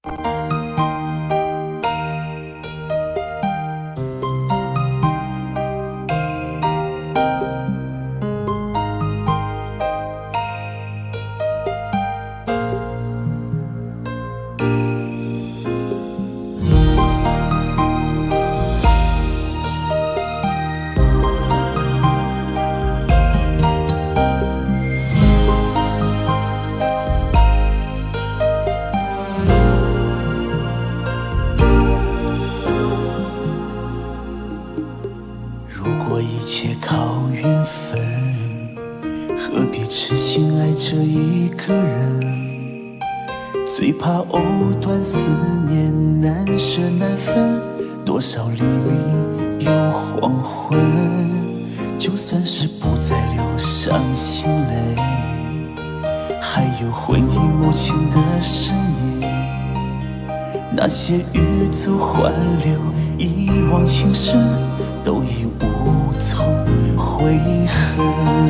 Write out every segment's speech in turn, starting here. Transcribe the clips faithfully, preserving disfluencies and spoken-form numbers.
如果一切靠缘分，何必痴心爱这一个人？最怕藕断丝连，难舍难分，多少黎明又黄昏。就算是不再流伤心泪，还有回忆母亲的身影。那些欲走还留，一往情深，都已无从悔恨。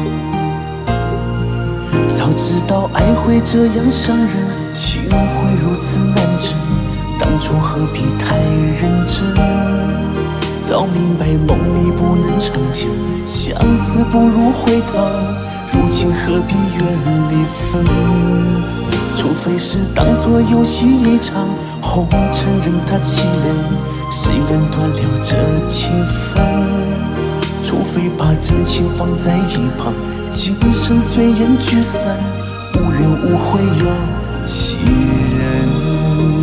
早知道爱会这样伤人，情会如此难枕，当初何必太认真？早明白梦里不能长久，相思不如回头，如今何必怨离分？除非是当作游戏一场，红尘任它凄凉，谁能断了这情分？除非把真情放在一旁，今生随缘聚散，无怨无悔有其人。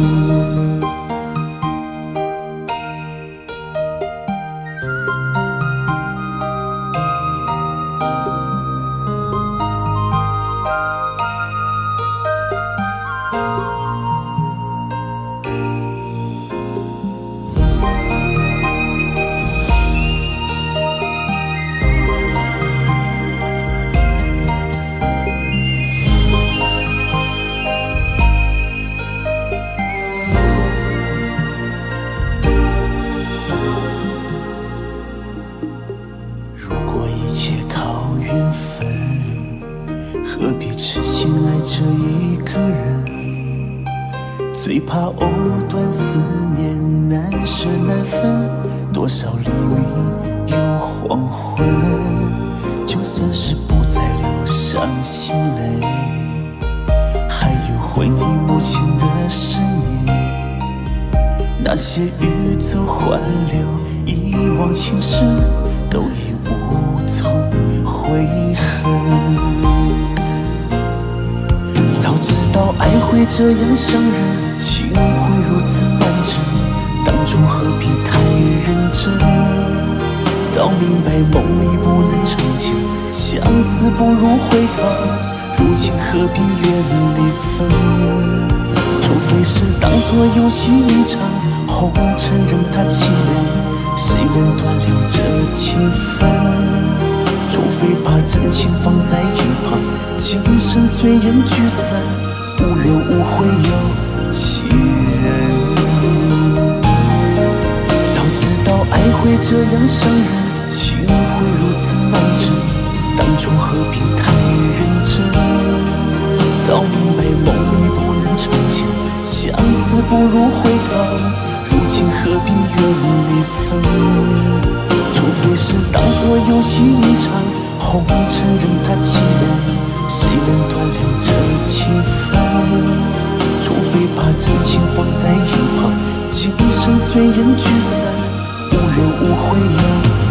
如果一切靠缘分，何必痴心爱这一个人？最怕藕断丝连，难舍难分，多少黎明又黄昏。就算是不再流伤心泪，还有回忆母亲的身影。那些欲走还留，一往情深，都已无从悔恨。早知道爱会这样伤人，情会如此难枕，当初何必太认真？早明白梦里不能长久，相思不如回头，如今何必怨离分？除非是当作游戏一场，红尘任它凄凉，谁能断了这情分？除非把真情放在一旁，今生随缘聚散，无怨无悔有其人。早知道爱会这样伤人，情会如此难枕，当初何必太认真？早明白梦里不能长久，相思不如回头，如今何必怨离分？除非是当作游戏一场，红尘任它凄凉，谁能断了这情分？除非把真情放在一旁，今生随缘聚散，无怨无悔有